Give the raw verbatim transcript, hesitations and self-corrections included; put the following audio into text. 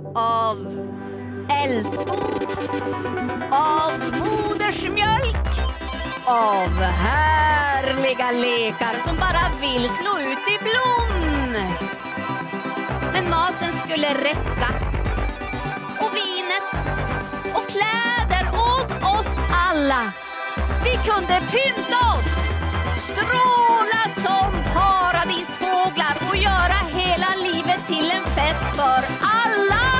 av älskog, av modersmjölk, av härliga lekar som bara vill slå ut i blom. Men maten skulle räcka, och vinet och kläder åt oss alla. Vi kunde pynta oss, stråla som paradisfåglar och göra hela livet till en fest för alla.